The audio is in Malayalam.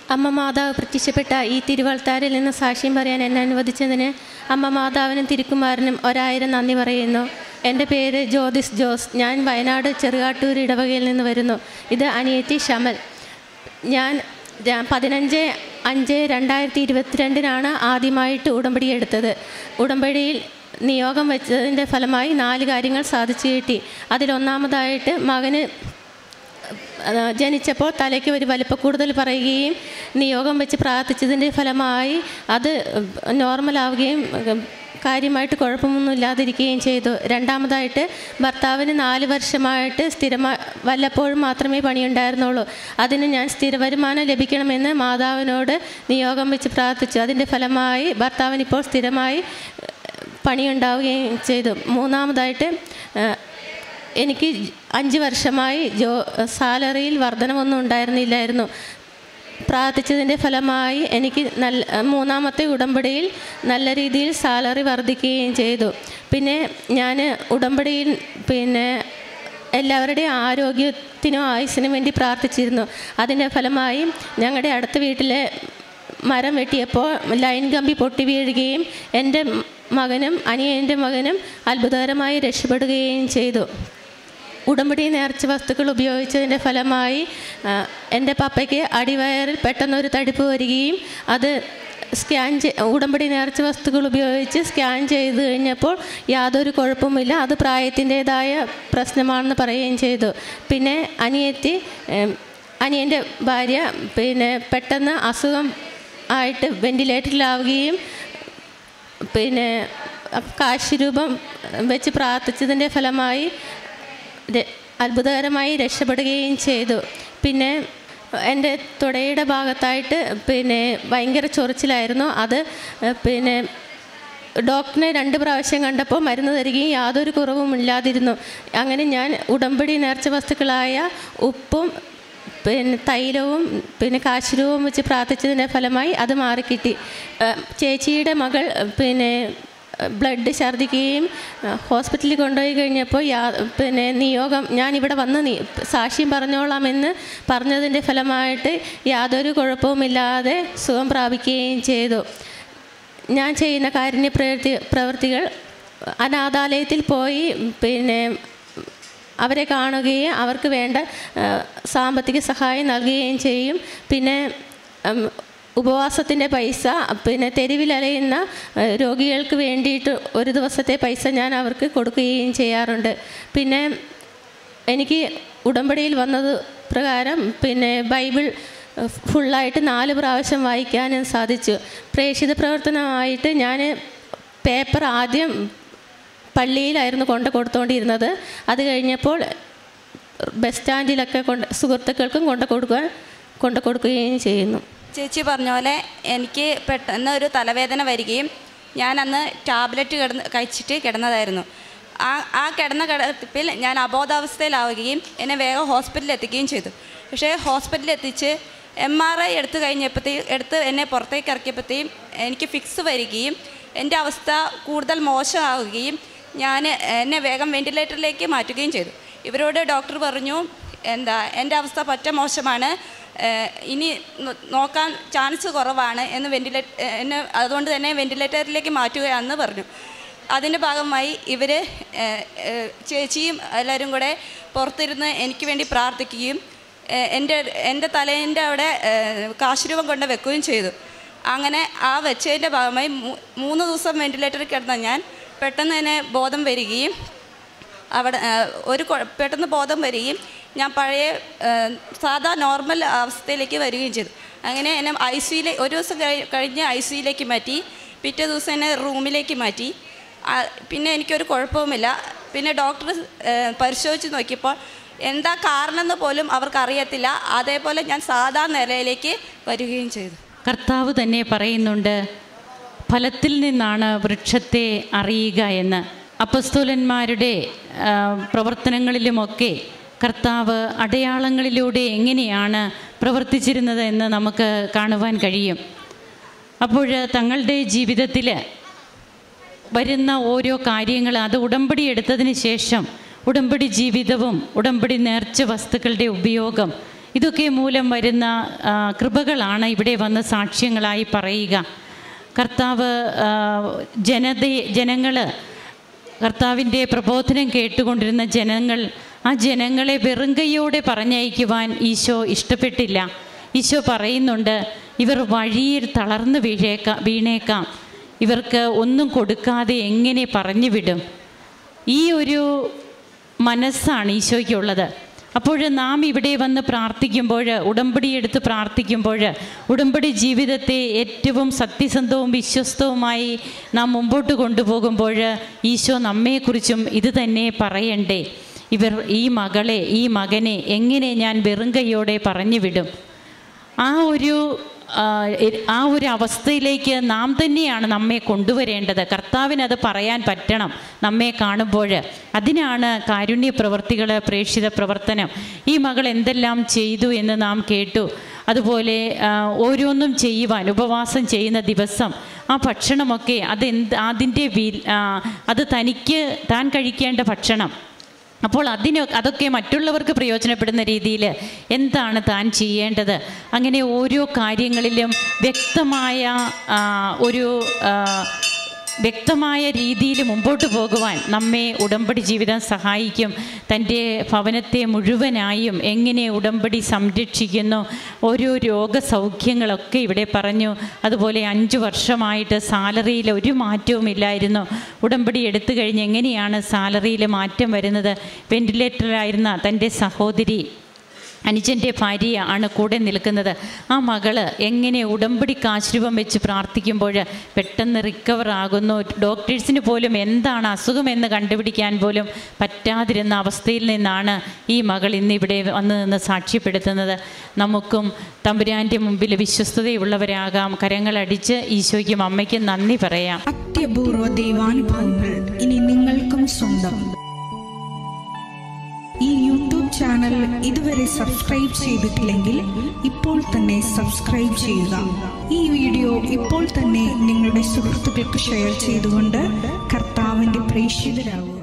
അമ്മ മാതാവ് പ്രത്യക്ഷപ്പെട്ട ഈ തിരുവൾത്താരിൽ നിന്ന് സാക്ഷ്യം പറയാൻ എന്നെ അനുവദിച്ചതിന് അമ്മ മാതാവിനും തിരുക്കുമാരനും 1000 നന്ദി പറയുന്നു. എൻ്റെ പേര് ജ്യോതിസ് ജോസ്. ഞാൻ വയനാട് ചെറുകാട്ടൂർ ഇടവകയിൽ നിന്ന് വരുന്നു. ഇത് അനിയത്തി ഷമൽ. ഞാൻ 15/5/2022 ആദ്യമായിട്ട് ഉടമ്പടി എടുത്തത്. ഉടമ്പടിയിൽ നിയോഗം വെച്ചതിൻ്റെ ഫലമായി 4 കാര്യങ്ങൾ സാധിച്ചു കിട്ടി. അതിലൊന്നാമതായിട്ട് മകന് ജനിച്ചപ്പോൾ തലയ്ക്ക് ഒരു വലിപ്പക്കൂടുതൽ പറയുകയും നിയോഗം വെച്ച് പ്രാർത്ഥിച്ചതിൻ്റെ ഫലമായി അത് നോർമലാവുകയും കാര്യമായിട്ട് കുഴപ്പമൊന്നും ഇല്ലാതിരിക്കുകയും ചെയ്തു. രണ്ടാമതായിട്ട് ഭർത്താവിന് 4 വർഷമായിട്ട് വല്ലപ്പോഴും മാത്രമേ പണിയുണ്ടായിരുന്നുള്ളൂ. അതിന് ഞാൻ സ്ഥിര വരുമാനം ലഭിക്കണമെന്ന് മാതാവിനോട് നിയോഗം വെച്ച് പ്രാർത്ഥിച്ചു. അതിൻ്റെ ഫലമായി ഭർത്താവിനിപ്പോൾ സ്ഥിരമായി പണിയുണ്ടാവുകയും ചെയ്തു. മൂന്നാമതായിട്ട് എനിക്ക് 5 വർഷമായി സാലറിയിൽ വർധനമൊന്നും ഉണ്ടായിരുന്നില്ലായിരുന്നു. പ്രാർത്ഥിച്ചതിൻ്റെ ഫലമായി എനിക്ക് മൂന്നാമത്തെ ഉടമ്പടിയിൽ നല്ല രീതിയിൽ സാലറി വർദ്ധിക്കുകയും ചെയ്തു. പിന്നെ ഞാൻ ഉടമ്പടിയിൽ എല്ലാവരുടെയും ആരോഗ്യത്തിനും ആയുസ്സിനും വേണ്ടി പ്രാർത്ഥിച്ചിരുന്നു. അതിൻ്റെ ഫലമായി ഞങ്ങളുടെ അടുത്ത വീട്ടിലെ മരം വെട്ടിയപ്പോൾ ലൈൻ കമ്പി പൊട്ടി വീഴുകയും എൻ്റെ മകനും അനിയൻ്റെ മകനും അത്ഭുതകരമായി രക്ഷപ്പെടുകയും ചെയ്തു. ഉടമ്പടി നേർച്ച വസ്തുക്കൾ ഉപയോഗിച്ചതിൻ്റെ ഫലമായി എൻ്റെ പപ്പയ്ക്ക് അടിവയറിൽ പെട്ടെന്നൊരു തടിപ്പ് വരികയും അത് ഉടമ്പടി നേർച്ച വസ്തുക്കൾ ഉപയോഗിച്ച് സ്കാൻ ചെയ്ത് കഴിഞ്ഞപ്പോൾ യാതൊരു കുഴപ്പമില്ല, അത് പ്രായത്തിൻ്റേതായ പ്രശ്നമാണെന്ന് പറയുകയും ചെയ്തു. പിന്നെ അനിയൻ്റെ ഭാര്യ പെട്ടെന്ന് അസുഖം ആയിട്ട് വെൻറ്റിലേറ്ററിലാവുകയും കാശുരൂപം വെച്ച് പ്രാർത്ഥിച്ചതിൻ്റെ ഫലമായി അത്ഭുതകരമായി രക്ഷപ്പെടുകയും ചെയ്തു. പിന്നെ എൻ്റെ തുടയുടെ ഭാഗത്തായിട്ട് ഭയങ്കര ചൊറിച്ചിലായിരുന്നു. അത് ഡോക്ടറിനെ 2 പ്രാവശ്യം കണ്ടപ്പോൾ മരുന്ന് തരികയും യാതൊരു കുറവും ഇല്ലാതിരുന്നു. അങ്ങനെ ഞാൻ ഉടമ്പടി നേർച്ച വസ്തുക്കളായ ഉപ്പും തൈലവും കാശുരൂപവും വെച്ച് പ്രാർത്ഥിച്ചതിൻ്റെ ഫലമായി അത് മാറിക്കിട്ടി. ചേച്ചിയുടെ മകൾ ബ്ലഡ് ഛർദ്ദിക്കുകയും ഹോസ്പിറ്റലിൽ കൊണ്ടുപോയി കഴിഞ്ഞപ്പോൾ നിയോഗം ഞാനിവിടെ വന്ന് സാക്ഷ്യം പറഞ്ഞോളാമെന്ന് പറഞ്ഞതിൻ്റെ ഫലമായിട്ട് യാതൊരു കുഴപ്പവുമില്ലാതെ സുഖം പ്രാപിക്കുകയും ചെയ്തു. ഞാൻ ചെയ്യുന്ന കാരുണ്യ പ്രവൃത്തികൾ അനാഥാലയത്തിൽ പോയി അവരെ കാണുകയും അവർക്ക് വേണ്ട സാമ്പത്തിക സഹായം നൽകുകയും ചെയ്യും. പിന്നെ ഉപവാസത്തിൻ്റെ പൈസ തെരുവിലലയുന്ന രോഗികൾക്ക് വേണ്ടിയിട്ട് ഒരു ദിവസത്തെ പൈസ ഞാൻ അവർക്ക് കൊടുക്കുകയും ചെയ്യാറുണ്ട്. പിന്നെ എനിക്ക് ഉടമ്പടിയിൽ വന്നത് പ്രകാരം ബൈബിൾ ഫുള്ളായിട്ട് 4 പ്രാവശ്യം വായിക്കാനും സാധിച്ചു. പ്രേക്ഷിത പ്രവർത്തനമായിട്ട് ഞാൻ പേപ്പർ ആദ്യം പള്ളിയിലായിരുന്നു കൊടുത്തുകൊണ്ടിരുന്നത്. അത് കഴിഞ്ഞപ്പോൾ ബസ് സ്റ്റാൻഡിലൊക്കെ സുഹൃത്തുക്കൾക്കും കൊണ്ടു കൊടുക്കുകയും ചെയ്യുന്നു. ചേച്ചി പറഞ്ഞ പോലെ എനിക്ക് പെട്ടെന്ന് ഒരു തലവേദന വരികയും ഞാൻ അന്ന് ടാബ്ലറ്റ് കഴിച്ചിട്ട് കിടന്നതായിരുന്നു. ആ കിടന്ന കിടപ്പിൽ ഞാൻ അബോധാവസ്ഥയിലാവുകയും എന്നെ വേഗം ഹോസ്പിറ്റലിൽ എത്തിക്കുകയും ചെയ്തു. പക്ഷേ ഹോസ്പിറ്റലിൽ എത്തിച്ച് MRI എടുത്ത് എന്നെ പുറത്തേക്ക് ഇറക്കിയപ്പോഴത്തേക്കും എനിക്ക് ഫിക്സ് വരികയും എൻ്റെ അവസ്ഥ കൂടുതൽ മോശമാവുകയും എന്നെ വേഗം വെൻറ്റിലേറ്ററിലേക്ക് മാറ്റുകയും ചെയ്തു. ഇവരോട് ഡോക്ടർ പറഞ്ഞു, എൻ്റെ അവസ്ഥ പറ്റ മോശമാണ്, ഇനി നോക്കാൻ ചാൻസ് കുറവാണ് എന്നെ അതുകൊണ്ട് തന്നെ വെൻറ്റിലേറ്ററിലേക്ക് മാറ്റുകയാണെന്ന് പറഞ്ഞു. അതിൻ്റെ ഭാഗമായി ഇവർ ചേച്ചിയും എല്ലാവരും കൂടെ പുറത്തിരുന്ന് എനിക്ക് വേണ്ടി പ്രാർത്ഥിക്കുകയും എൻ്റെ തലേൻ്റെ അവിടെ കാശുരൂപം കൊണ്ട് വെക്കുകയും ചെയ്തു. അങ്ങനെ ആ വെച്ചതിൻ്റെ ഭാഗമായി 3 ദിവസം വെൻറ്റിലേറ്ററിൽ കിടന്ന ഞാൻ പെട്ടെന്ന് തന്നെ ബോധം വരികയും പെട്ടെന്ന് ബോധം വരികയും ഞാൻ പഴയ സാധാ നോർമൽ അവസ്ഥയിലേക്ക് വരികയും ചെയ്തു. അങ്ങനെ എന്നെ ഒരു ദിവസം കഴിഞ്ഞ് ICUയിലേക്ക് മാറ്റി. പിറ്റേ ദിവസം എന്നെ റൂമിലേക്ക് മാറ്റി. പിന്നെ എനിക്കൊരു കുഴപ്പവുമില്ല. പിന്നെ ഡോക്ടർ പരിശോധിച്ച് നോക്കിയപ്പോൾ എന്താ കാരണമെന്ന് പോലും അവർക്കറിയത്തില്ല. അതേപോലെ ഞാൻ സാധാരണ നിലയിലേക്ക് വരികയും ചെയ്തു. കർത്താവ് തന്നെ പറയുന്നുണ്ട്, ഫലത്തിൽ നിന്നാണ് വൃക്ഷത്തെ അറിയുക എന്ന്. അപ്പസ്തോലന്മാരുടെ പ്രവർത്തനങ്ങളിലുമൊക്കെ കർത്താവ് അടയാളങ്ങളിലൂടെ എങ്ങനെയാണ് പ്രവർത്തിച്ചിരുന്നത് എന്ന് നമുക്ക് കാണുവാൻ കഴിയും. അപ്പോൾ തങ്ങളുടെ ജീവിതത്തിൽ വരുന്ന ഓരോ കാര്യങ്ങൾ അത് ഉടമ്പടി എടുത്തതിന് ശേഷം ഉടമ്പടി ജീവിതവും ഉടമ്പടി നേർച്ച വസ്തുക്കളുടെ ഉപയോഗം ഇതൊക്കെ മൂലം വരുന്ന കൃപകളാണ് ഇവിടെ വന്ന് സാക്ഷ്യങ്ങളായി പറയുക. കർത്താവ് ജനങ്ങൾ കർത്താവിൻ്റെ പ്രബോധനം കേട്ടുകൊണ്ടിരുന്ന ജനങ്ങൾ, ആ ജനങ്ങളെ വെറുങ്കയോടെ പറഞ്ഞയക്കുവാൻ ഈശോ ഇഷ്ടപ്പെട്ടില്ല. ഈശോ പറയുന്നുണ്ട്, ഇവർ വഴിയിൽ തളർന്നു വീണേക്കാം, ഇവർക്ക് ഒന്നും കൊടുക്കാതെ എങ്ങനെ പറഞ്ഞു വിടും? ഈ ഒരു മനസ്സാണ് ഈശോയ്ക്കുള്ളത്. അപ്പോൾ നാം ഇവിടെ വന്ന് പ്രാർത്ഥിക്കുമ്പോൾ, ഉടമ്പടി എടുത്ത് പ്രാർത്ഥിക്കുമ്പോൾ, ഉടമ്പടി ജീവിതത്തെ ഏറ്റവും സത്യസന്ധവും വിശ്വസ്തവുമായി നാം മുമ്പോട്ട് കൊണ്ടുപോകുമ്പോൾ ഈശോ നമ്മെക്കുറിച്ചും ഇത് തന്നെ പറയണ്ടേ? ഈ മകളെ, ഈ മകനെ എങ്ങനെ ഞാൻ വെറും കൈയോടെ പറഞ്ഞു വിടും? ആ ഒരു അവസ്ഥയിലേക്ക് നാം തന്നെയാണ് നമ്മെ കൊണ്ടുവരേണ്ടത്. കർത്താവിനത് പറയാൻ പറ്റണം നമ്മെ കാണുമ്പോൾ. അതിനാണ് കാരുണ്യ പ്രവർത്തികൾ, പ്രേക്ഷിത പ്രവർത്തനം. ഈ മകൾ എന്തെല്ലാം ചെയ്തു എന്ന് നാം കേട്ടു. അതുപോലെ ഓരോന്നും ചെയ്യുവാൻ ഉപവാസം ചെയ്യുന്ന ദിവസം ആ ഭക്ഷണമൊക്കെ അത് താൻ കഴിക്കേണ്ട ഭക്ഷണം. അപ്പോൾ അതൊക്കെ മറ്റുള്ളവർക്ക് പ്രയോജനപ്പെടുന്ന രീതിയിൽ എന്താണ് താൻ ചെയ്യേണ്ടത്? അങ്ങനെ ഓരോ കാര്യങ്ങളിലും വ്യക്തമായ രീതിയിൽ മുമ്പോട്ട് പോകുവാൻ നമ്മെ ഉടമ്പടി ജീവിതം സഹായിക്കും. തൻ്റെ ഭവനത്തെ മുഴുവനായും എങ്ങനെ ഉടമ്പടി സംരക്ഷിക്കുന്നു, ഓരോ രോഗസൗഖ്യങ്ങളൊക്കെ ഇവിടെ പറഞ്ഞു. അതുപോലെ 5 വർഷമായിട്ട് സാലറിയിൽ ഒരു മാറ്റവും ഇല്ലായിരുന്നു. ഉടമ്പടി എടുത്തു കഴിഞ്ഞ് എങ്ങനെയാണ് സാലറിയിൽ മാറ്റം വരുന്നത്? വെന്റിലേറ്ററിലായിരുന്ന തൻ്റെ സഹോദരി, അനുജൻ്റെ ഭാര്യ ആണ് കൂടെ നിൽക്കുന്നത്. ആ മകള് എങ്ങനെ ഉടമ്പടിക്ക് ആശ്രയം വെച്ച് പ്രാർത്ഥിക്കുമ്പോൾ പെട്ടെന്ന് റിക്കവർ ആകുന്നു. ഡോക്ടേഴ്സിന് പോലും എന്താണ് അസുഖമെന്ന് കണ്ടുപിടിക്കാൻ പോലും പറ്റാതിരുന്ന അവസ്ഥയിൽ നിന്നാണ് ഈ മകൾ ഇന്നിവിടെ വന്ന് നിന്ന് സാക്ഷ്യപ്പെടുത്തുന്നത്. നമുക്കും തമ്പുരാൻ്റെ മുമ്പിൽ വിശ്വസ്തതയുള്ളവരാകാം. കരങ്ങളടിച്ച് ഈശോയ്ക്കും അമ്മയ്ക്കും നന്ദി പറയാം. അത്യപൂർവ ദൈവാനുഭവങ്ങൾ ഇനി നിങ്ങൾക്കും സ്വന്തം. ഈ യൂട്യൂബ് ചാനൽ ഇതുവരെ സബ്സ്ക്രൈബ് ചെയ്തിട്ടില്ലെങ്കിൽ ഇപ്പോൾ തന്നെ സബ്സ്ക്രൈബ് ചെയ്യുക. ഈ വീഡിയോ ഇപ്പോൾ തന്നെ നിങ്ങളുടെ സുഹൃത്തുക്കൾക്ക് ഷെയർ ചെയ്തുകൊണ്ട് കർത്താവിൻ്റെ പ്രേക്ഷിതരാകുക.